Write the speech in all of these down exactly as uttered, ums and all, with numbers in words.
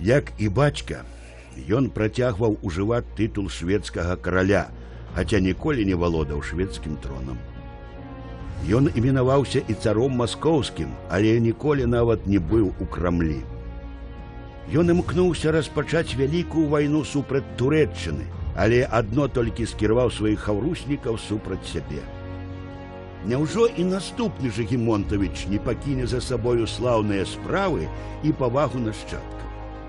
Як і бацька, ён працягваў ужываць тытул шведскага караля, хаця ніколі не валодаў шведскім тронам. Ён іменаваўся і царом маскоўскім, але ніколі нават не быў у Крамлі. Ён імкнуўся распачаць вялікую вайну супраць Турэччыны, але адно толькі скіраваў сваіх хаўруснікаў супраць сябе. Няўжо і наступны Жыгімонтавіч не пакіне за сабою слаўныя справы і павагу нашчадкаў?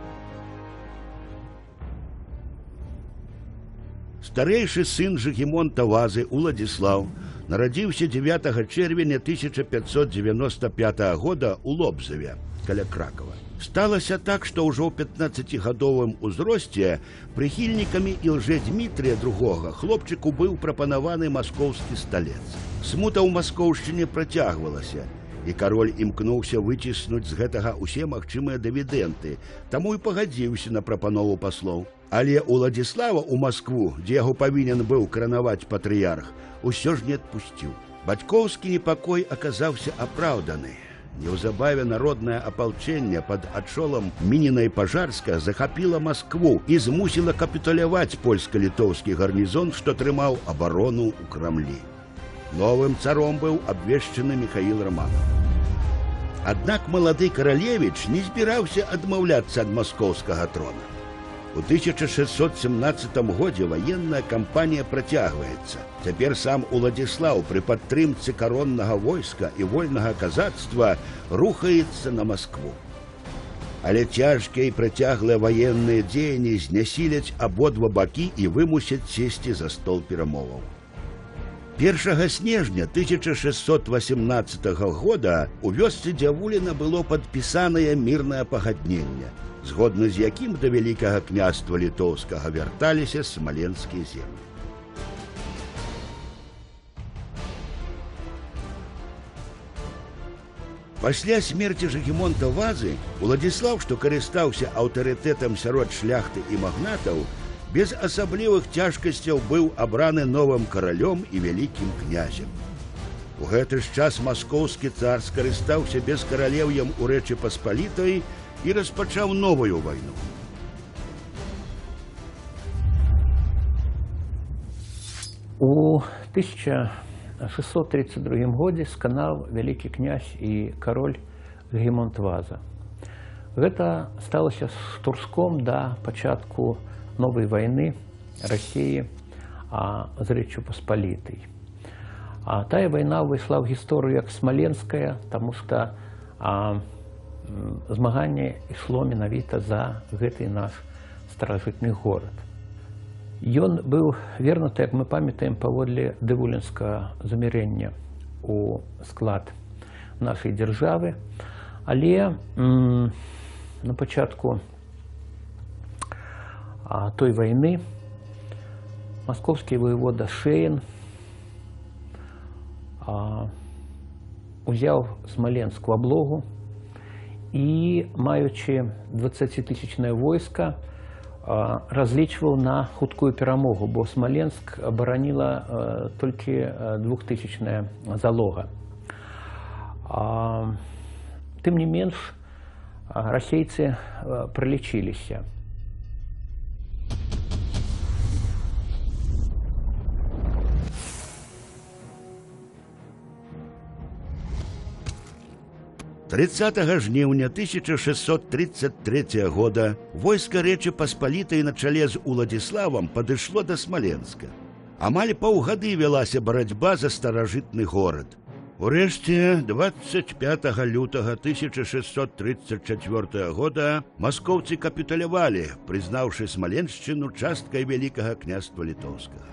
Старэйшы сын Жыгімонта Вазы Уладзіслаў нарадзіўся дзевятага чэрвеня тысяча пятьсот девяносто пятага года ў Лобзаве, каля Кракава. Сталася так, што ўжо ў пятнаццацігадовым узросце прыхільнікамі Ілжэ-Дзмітрыя другога хлопчыку быў прапанаваны маскоўскі сталец. Смута ў Маскоўшчыне працягвалася, і кароль імкнуўся выціснуць з гэтага ўсе магчымыя дывідэнды, таму і пагадзіўся на прапанову паслоў. Але Уладзіслава ў Маскву, дзе яго павінен быў каранаваць патрыярх, усё ж не адпусціў. Бацькоўскі непакой аказаўся апраўданы. Неўзабаве народнае апалчэнне пад адчолам Мінінай Пажарска захапіла Маскву і змусіла капітуляваць польска-літоўскі гарнізон, што трымаў абарону ў Крамлі. Новым царом быў абвешчаны Міхаіл Раманаў. Аднак малады каралевіч не збіраўся адмаўляцца ад маскоўскага трона. У тысяча шэсцьсот семнаццатым годзе ваенная кампанія працягваецца. Цяпер сам Уладзіслаў пры падтрымцы кароннага войска і вольнага казацтва рухаецца на Маскву. Але цяжкія і працяглыя ваенныя дзеянні знясіляць абодва бакі і вымусяць сесці за стол перамоваў. першага снежня тысяча шэсцьсот васемнаццатага года у вёсцы Дзявуліна было падпісанае мірнае пагадненне, згодна з якім да вялікага княства літоўскага вярталіся смаленскія землі. Пасля смерці Жыгімонта Вазы Уладзіслаў, што карыстаўся аўтарытэтам сярод шляхты і магнатаў, без асаблівых цяжкасцяў быў абраны новым каралём і вялікім князем. У гэты ж час маскоўскі цар скарыстаўся бескаралеўем у Рэчы Паспалітай і распачаў новую вайну. У тысяча шэсцьсот тридцать другім годзе сканаў вялікі князь і кароль Жыгімонт Ваза. Гэта сталася штурском да пачатку новай вайны Расіі з Рэччю Паспалітай. А тая вайна ўвайшла ў гісторыю як смаленская, таму што змаганне ішло менавіта за гэты наш старажытны горад. Ён быў вернуты, як мы памятаем, паводле дэвулінскага замірэння у склад нашай дзяржавы, але м, на пачатку а, той вайны маскоўскі воевода Шэйн а, узяў Смаленск у аблогу і, маючы дваццацітысячнае войска, разлічваў на хуткую перамогу, бо Смаленск абараніла толькі двухтысячная залога. Тым не менш, расейцы пралічыліся. тридцатага жніўня тысяча шэсцьсот тридцать трэцяга года войска Рэчы Паспалітай на чале з Уладзіславам падышло да Смаленска. Амаль паўгады вялася барацьба за старажытны горад. Урэшце, двадцать пятага лютага тысяча шэсцьсот тридцать чацвёртага года маскоўцы капітулявалі, прызнаўшы Смаленшчыну часткай вялікага княства літоўскага.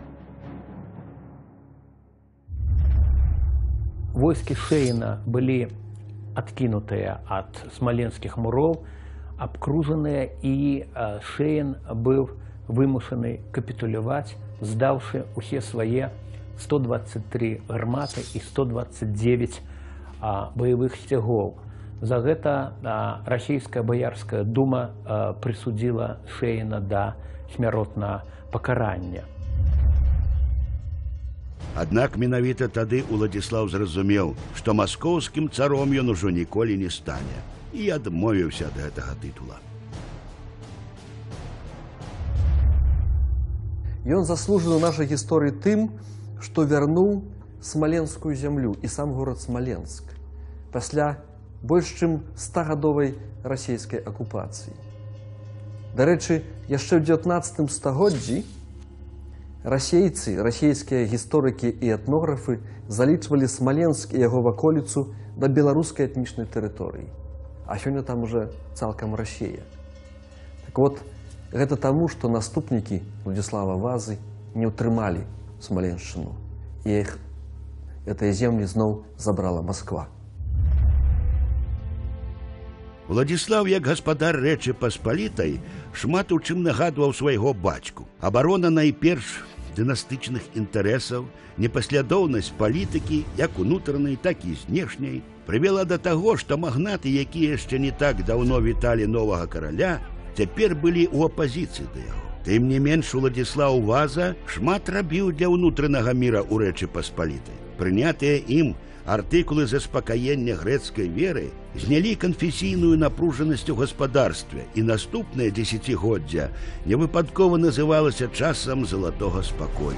Войскі Шэйна былі адкінутыя ад смаленскіх муроў, абкружаныя, і Шэйн быў вымушаны капітуляваць, здаўшы усе свае сто двадцать три гарматы і сто двадцать девять баявых сцягоў. За гэта расійская баярская дума прысудзіла Шэйна да смяротнага пакарання. Аднак менавіта тады Уладзіслаў зразумеў, што маскоўскім царом ён ужо ніколі не стане, і адмовіўся ад гэтага тытула. Ён заслужаны ў нашай гісторыі тым, што вярнуў смаленскую зямлю і сам горад Смаленск пасля больш чым стагадовай расійскай акупацыі. Дарэчы, яшчэ ў дзевятнаццатым стагоддзі расейцы, расійскія гісторыкі і этнографы залічвалі Смаленск і яго ваколіцу да беларускай этнічнай тэрыторыі. А сёння там уже цалкам Расія. Так вот, гэта таму, што наступнікі Уладзіслава Вазы не ўтрымалі Смаленшчыну. І іх гэтыя землі зноў забрала Масква. Уладзіслаў, як гаспадар Рэчы Паспалітай, шмат у чым нагадваў свайго бацьку. Абарона найперш дынастычных інтарэсаў, непаслядоўнасць палітыкі, як унутранай, так і знешняй, прывела да таго, што магнаты, якія яшчэ не так даўно віталі новага караля, цяпер былі ў апазіцыі да яго. Тым не менш, Уладзіслаў Ваза шмат рабіў для ўнутранага міра ў Рэчы Паспалітай. Прынятыя ім артыкулы заспакаення грэцкай веры знялі канфесійную напружанасць у гаспадарстве, і наступнае дзесяцігоддзя невыпадкова называлася часам залатога спакою.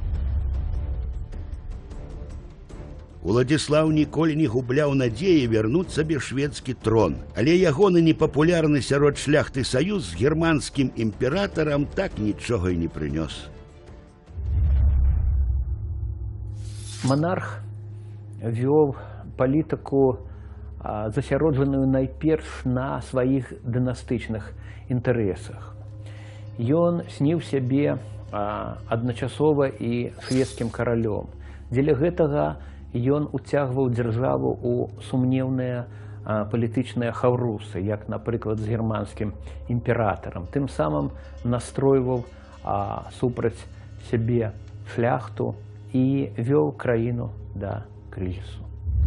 Уладзіслаў ніколі не губляў надзеі вярнуць сабе шведскі трон, але ягоны непапулярны сярод шляхты саюз з германскім імператарам так нічога і не прынёс. Монарх вёў палітыку, засяроджаную найперш на сваіх дынастычных інтарэсах. Ён сніў сябе адначасова і шведскім каралём. Дзеля гэтага ён уцягваў дзяржаву ў сумнеўныя палітычныя хаўрусы, як, напрыклад, з германскім імператарам. Тым самым настройваў супраць сябе шляхту і вёў краіну да крызісу.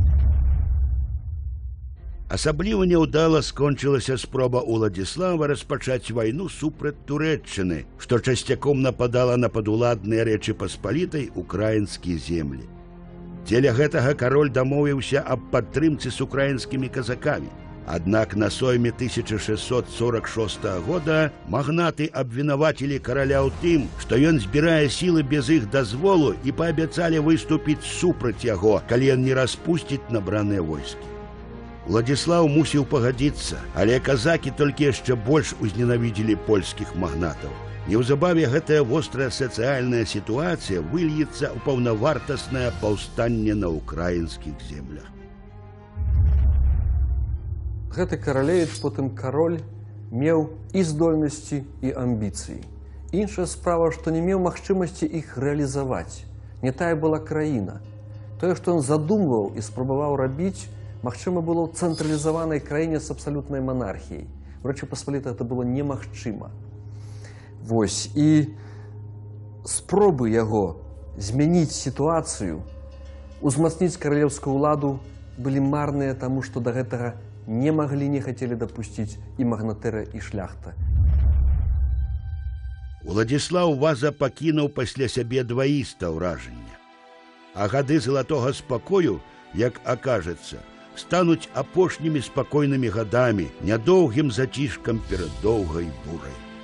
Асабліва няўдала скончылася спроба Уладзіслава распачаць вайну супраць Турэччыны, што часцяком нападала на падуладныя Рэчы Паспалітай украінскія землі. Дзеля гэтага кароль дамовіўся аб падтрымцы з украінскімі казакамі. Аднак на сойме тысяча шэсцьсот сорак шостага года магнаты абвінавацілі караля ў тым, што ён збірае сілы без іх дазволу і паабяцалі выступіць супраць яго, калі ён не распусціць набраныя войскі. Уладзіслаў мусіў пагадзіцца, але казакі толькі яшчэ больш узненавідзелі польскіх магнатаў. Неўзабаве гэтая вострая сацыяльная сітуацыя выльецца ў паўнавартаснае паўстанне на ўкраінскіх землях. Гэты каралевіч, потым кароль, меў і здольнасці, і амбіцыі. Іншая справа, што не меў магчымасці іх рэалізаваць. Не тая была краіна. Тое, што ён задумваў і спрабаваў рабіць, магчыма было ў цэнтралізаванай краіне з абсалютнай манархіяй. У Рэчы Паспалітай гэта было немагчыма. Вось, і спробы яго змяніць сітуацыю, узмацніць каралеўскую ўладу былі марныя, таму што да гэтага не маглі, не хацелі дапусціць і магнатэра, і шляхта. Уладзіслаў Ваза пакінуў пасля сябе дваіста ўражання. А гады залатога спакою, як акажацца, стануць апошнімі спакойнымі гадамі, нядоўгім зацішкам перад доўгай бурай.